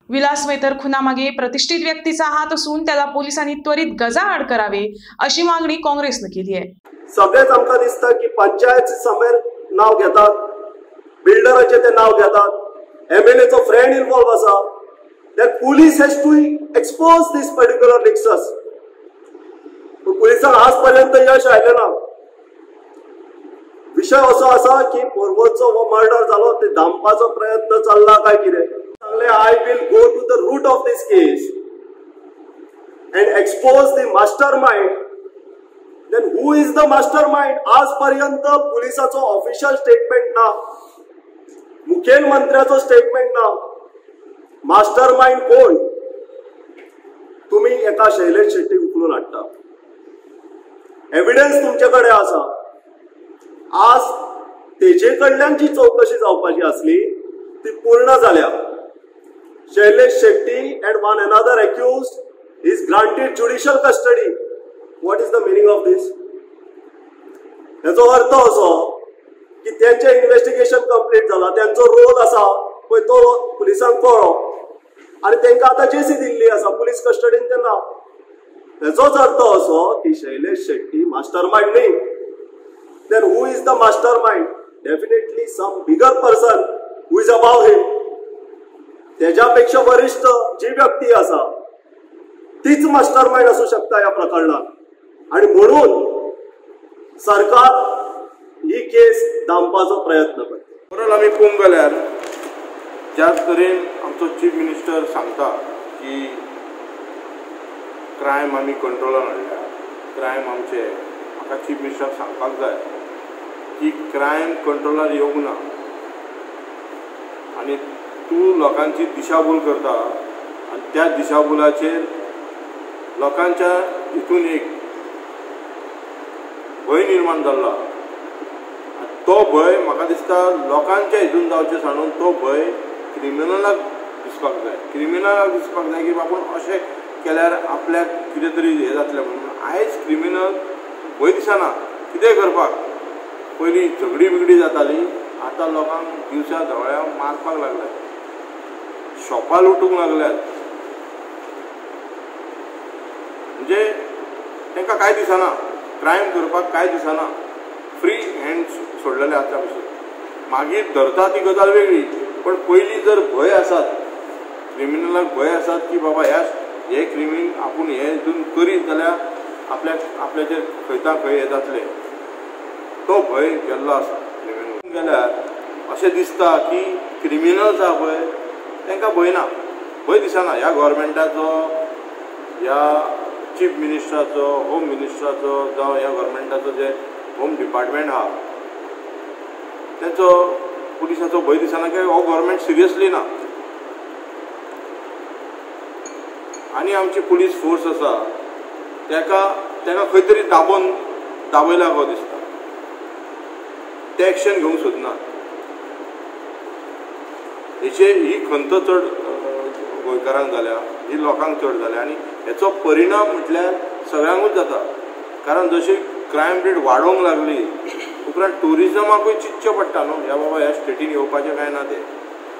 विलास वेतर खुनामागे प्रतिष्ठित व्यक्तीचा हात असून त्याला पोलिसांनी त्वरित गजाआड करावे अशी मागणी काँग्रेसने केली आहे. सगळेच आमकां दिसता की पंचायत समेर नाव घेतात, बिल्डराचे ते नाव घेतात, MLAचो फ्रेंड इन्वॉल्व आसा. That police has to expose this particular nexus. पुलिसांक आज पर्यंत यश आयलें ना. विषय असो आसा की पोरवोचो हो मर्डर जालो ते धांपपाचो प्रयत्न चल्ला काय कितें. सांगले I will go to the root of this case and expose the mastermind. Then who is the mastermind? आज पर्यंत पुलिसाचो ऑफिशियल स्टेटमेंट ना, मुखेलमंत्र्याचो स्टेटमेंट ना. मास्टरमाइंड कोण? तुम्ही एका शैलेश शेट्टी उखलून हाडटा. एव्हिडन्स तुमच्याकडे आसा. आज तेजे कडल्यान जी चौकशी जावपाची आसली ती पूर्ण जाल्या. Shailesh Shetty and one another accused is granted judicial custody. What is the meaning of this? याचो अर्थ असो की त्यांचे इन्व्हेस्टिगेशन कंप्लीट जाला, त्यांचो रोल आसा पळय तो पुलिसांक कळ्ळो आणि तांकां आतां जेसी दिल्ली आसा पुलीस कस्टडीन ते ना. हेचोच अर्थ असो की शैलेश शेट्टी मास्टरमाइंड न्ही. Then who is the mastermind? Definitely some bigger person who is above him. त्याच्यापेक्षा वरिष्ठ जी व्यक्ती आसा तीच मास्टरमाइंड असू शकता या प्रकरणात. आणि म्हणून सरकार ही केस दांपपाचो प्रयत्न करता. ओवरऑल आमी पळोवंक गेल्यार ज्या तरेन आमचो चीफ मिनिस्टर सांगता की क्रायम आमी कंट्रोलान हाडल्या, क्रायम आमचे, म्हाका चीफ मिनिस्टराक सांगपाक जाय की क्रायम कंट्रोलार येवंक ना आनी तूं लोकांची दिशाभूल करता आनी त्या दिशाभुलाचेर लोकांच्या हितून एक भंय निर्माण जाल्लो. तो भंय म्हाका दिसता लोकांच्या हितून जावचे सांडून तो भंय क्रिमिनलाक दिसपाक जाय. क्रिमिनलाक दिसपाक जाय की बापून अशें केल्यार आपल्याक कितें तरी हें जातलें म्हणून. आयज क्रिमिनल भंय दिसना कितें करपाक. पयलीं झगडी बिगडी जाताली, आतां लोकांक दिवसा धवळ्या मारपाक लागल्यात, शॉपां लुटूंक लागल्यात. म्हणजे तांकां कांय दिसना, क्रायम करपाक कांय दिसना, फ्री हँड सोडलेले आतां पसून. मागीर धरता ती गजाल वेगळी, पण पयलीं जर भंय आसात, क्रिमिनलाक भंय आसात की बाबा हे क्रिमीन आपूण हे हितून करीत जाल्यार आपल्याचेर खंयता खंय हें जातलें, तो भंय गेल्लो आसा. क्रिमिनल गेल्यार अशें दिसता की क्रिमिनल आसा पळय तांकां भंय ना, भंय दिसना. ह्या गव्हर्मेंटाचो, ह्या चीफ मिनिस्टराचो, होम मिनिस्टराचो जावं ह्या गव्हर्मेंटाचो जे होम डिपार्टमेंट आहा तांचो पुलिसाचो भंय दिसना की हो गव्हर्मेंट सिरियसली ना. आनी आमची पुलीस फोर्स आसा ताका खंय तरी दाबयला गो दिसता. ते एक्शन घेवंक सोदना. ही खंत चड गोंयकारांक जाल्या, ही लोकांक चड जाल्या आनी हेचो परिणाम म्हटल्यार सगळ्यांकूच जाता. कारण जशी क्रायम रेट वाडोवंक लागली उपरांत टुरिजमाकूय चिंतचें पडटा न्हू, ह्या बाबा ह्या स्टेटीन येवपाचें कांय ना तें.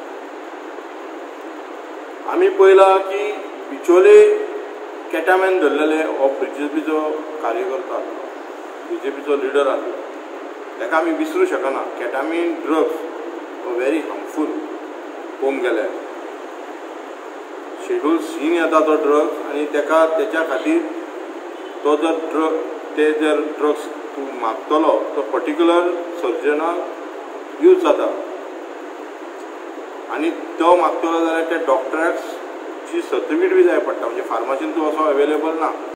आमी पळयलां की बिचोले कॅटामॅन धरलेले हो BJPचो कार्यकर्ता, BJPचो लिडर आसलो, ताका आमी विसरूं शकना. कॅटामीन ड्रग्स व्हेरी हार्मफूल पळोवंक गेल्यार. शेड्यूल सीन येता तो ड्रग्स आनी तेच्या खातीर तो जर ड्रग्स तूं मागतलो तो पर्टिक्युलर सर्जनाक यूज जाता आनी तो मागतलो जाल्यार त्या डॉक्टराक ची सर्टिफिकेट बी जाय पडटा. म्हणजे फार्मासीन तूं असो अवेलेबल ना.